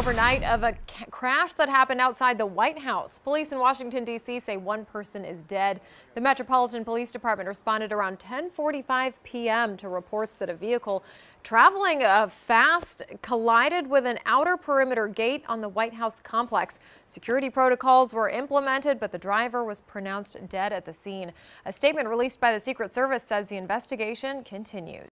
overnight of a crash that happened outside the White House. Police in Washington, D.C. say one person is dead. The Metropolitan Police Department responded around 10:45 p.m. to reports that a vehicle traveling fast collided with an outer perimeter gate on the White House complex. Security protocols were implemented, but the driver was pronounced dead at the scene. A statement released by the Secret Service says the investigation continues.